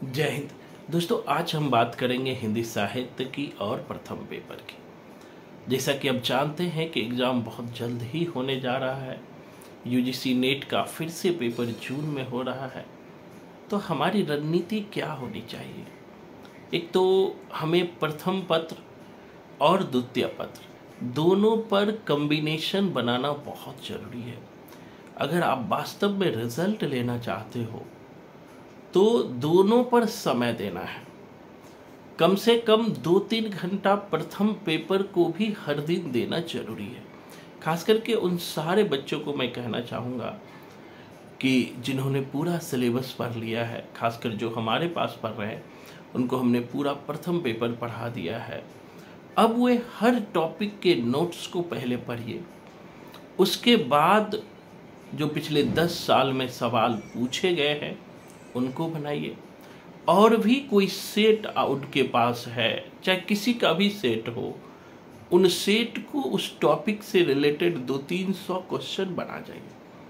जय हिंद। दोस्तों, आज हम बात करेंगे हिंदी साहित्य की और प्रथम पेपर की। जैसा कि आप जानते हैं कि एग्ज़ाम बहुत जल्द ही होने जा रहा है। यूजीसी नेट का फिर से पेपर जून में हो रहा है। तो हमारी रणनीति क्या होनी चाहिए? एक तो हमें प्रथम पत्र और द्वितीय पत्र दोनों पर कॉम्बिनेशन बनाना बहुत ज़रूरी है। अगर आप वास्तव में रिजल्ट लेना चाहते हो तो दोनों पर समय देना है। कम से कम 2-3 घंटा प्रथम पेपर को भी हर दिन देना जरूरी है। खास करके उन सारे बच्चों को मैं कहना चाहूँगा कि जिन्होंने पूरा सिलेबस पढ़ लिया है, खासकर जो हमारे पास पढ़ रहे हैं उनको हमने पूरा प्रथम पेपर पढ़ा दिया है। अब वे हर टॉपिक के नोट्स को पहले पढ़िए, उसके बाद जो पिछले 10 साल में सवाल पूछे गए हैं उनको बनाइए। और भी कोई सेट उनके पास है, चाहे किसी का भी सेट हो, उन सेट को उस टॉपिक से रिलेटेड 200-300 क्वेश्चन बना जाइए।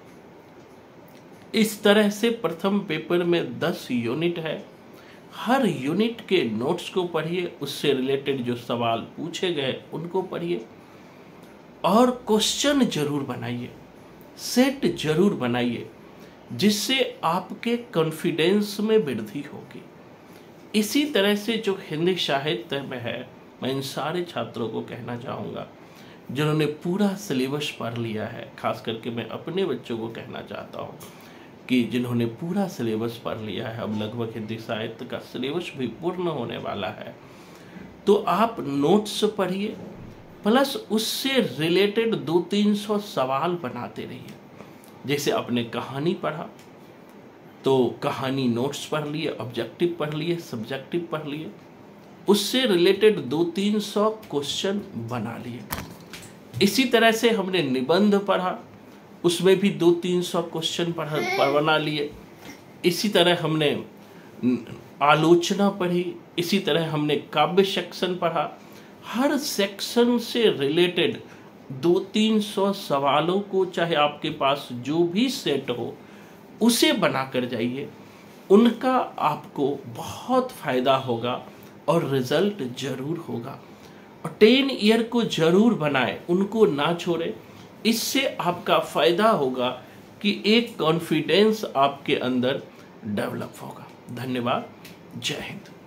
इस तरह से प्रथम पेपर में 10 यूनिट है, हर यूनिट के नोट्स को पढ़िए, उससे रिलेटेड जो सवाल पूछे गए उनको पढ़िए और क्वेश्चन जरूर बनाइए, सेट जरूर बनाइए, जिससे आपके कॉन्फिडेंस में वृद्धि होगी। इसी तरह से जो हिंदी साहित्य में है, मैं इन सारे छात्रों को कहना चाहूँगा जिन्होंने पूरा सिलेबस पढ़ लिया है। खास करके मैं अपने बच्चों को कहना चाहता हूँ कि जिन्होंने पूरा सिलेबस पढ़ लिया है, अब लगभग हिंदी साहित्य का सिलेबस भी पूर्ण होने वाला है, तो आप नोट्स पढ़िए प्लस उससे रिलेटेड 200-300 सवाल बनाते रहिए। जैसे आपने कहानी पढ़ा तो कहानी नोट्स पढ़ लिए, ऑब्जेक्टिव पढ़ लिए, सब्जेक्टिव पढ़ लिए, उससे रिलेटेड 200-300 क्वेश्चन बना लिए। इसी तरह से हमने निबंध पढ़ा, उसमें भी 200-300 क्वेश्चन बना लिए। इसी तरह हमने आलोचना पढ़ी, इसी तरह हमने काव्य सेक्शन पढ़ा। हर सेक्शन से रिलेटेड 200-300 सवालों को, चाहे आपके पास जो भी सेट हो, उसे बना कर जाइए। उनका आपको बहुत फायदा होगा और रिजल्ट जरूर होगा। और 10 ईयर को जरूर बनाएं, उनको ना छोड़ें। इससे आपका फायदा होगा कि एक कॉन्फिडेंस आपके अंदर डेवलप होगा। धन्यवाद। जय हिंद।